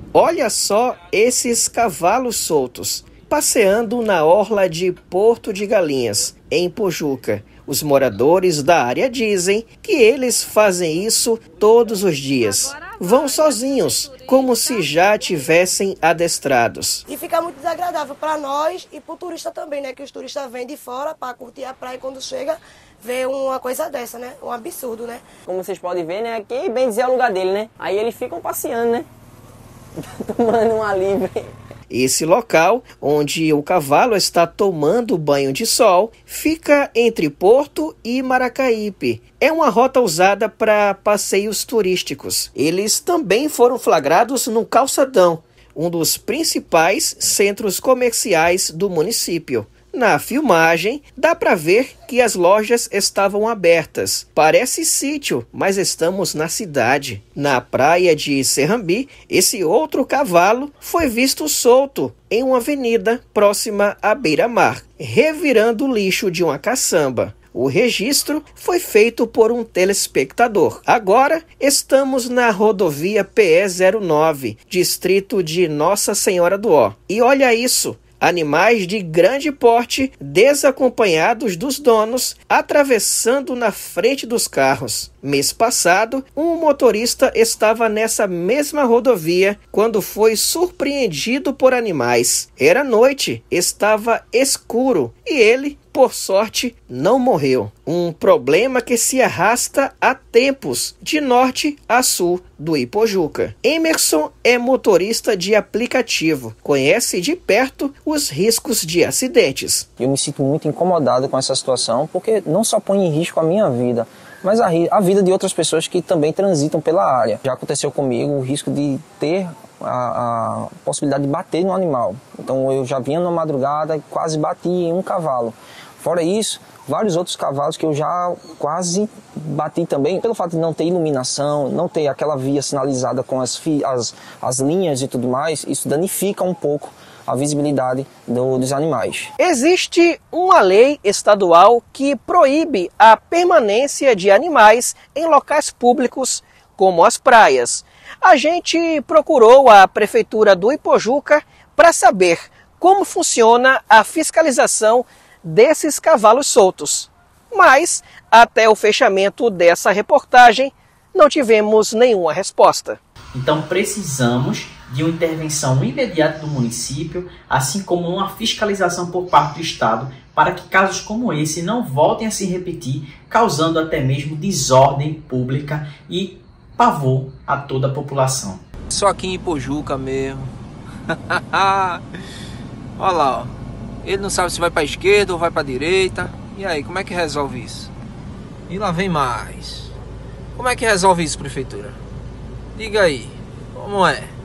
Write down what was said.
Olha só esses cavalos soltos, passeando na orla de Porto de Galinhas, em Pojuca. Os moradores da área dizem que eles fazem isso todos os dias. Vão sozinhos, como se já tivessem adestrados. E fica muito desagradável para nós e para o turista também, né? Que os turistas vêm de fora para curtir a praia e quando chega, vê uma coisa dessa, né? Um absurdo, né? Como vocês podem ver, né? Aqui, bem dizer, é o lugar dele, né? Aí eles ficam passeando, né? Tomando uma livre. Esse local, onde o cavalo está tomando banho de sol, fica entre Porto e Maracaípe. É uma rota usada para passeios turísticos. Eles também foram flagrados no Calçadão, um dos principais centros comerciais do município. Na filmagem, dá para ver que as lojas estavam abertas. Parece sítio, mas estamos na cidade. Na praia de Serrambi, esse outro cavalo foi visto solto em uma avenida próxima à beira-mar, revirando o lixo de uma caçamba. O registro foi feito por um telespectador. Agora estamos na rodovia PE 09, distrito de Nossa Senhora do Ó. E olha isso! Animais de grande porte, desacompanhados dos donos, atravessando na frente dos carros. Mês passado, um motorista estava nessa mesma rodovia quando foi surpreendido por animais. Era noite, estava escuro e ele, por sorte, não morreu. Um problema que se arrasta há tempos, de norte a sul do Ipojuca. Emerson é motorista de aplicativo, conhece de perto os riscos de acidentes. Eu me sinto muito incomodado com essa situação, porque não só põe em risco a minha vida, mas a vida de outras pessoas que também transitam pela área. Já aconteceu comigo o risco de ter a possibilidade de bater no animal. Então eu já vinha na madrugada e quase bati em um cavalo. Fora isso, vários outros cavalos que eu já quase bati também, pelo fato de não ter iluminação, não ter aquela via sinalizada com as linhas e tudo mais, isso danifica um pouco a visibilidade dos animais. Existe uma lei estadual que proíbe a permanência de animais em locais públicos, como as praias. A gente procurou a Prefeitura do Ipojuca para saber como funciona a fiscalização desses cavalos soltos. Mas, até o fechamento dessa reportagem, não tivemos nenhuma resposta. Então precisamos de uma intervenção imediata do município, assim como uma fiscalização por parte do Estado, para que casos como esse não voltem a se repetir, causando até mesmo desordem pública e pavor a toda a população. Só aqui em Ipojuca mesmo. Olha lá, ó. Ele não sabe se vai para a esquerda ou vai para a direita. E aí, como é que resolve isso? E lá vem mais. Como é que resolve isso, prefeitura? Diga aí, como é?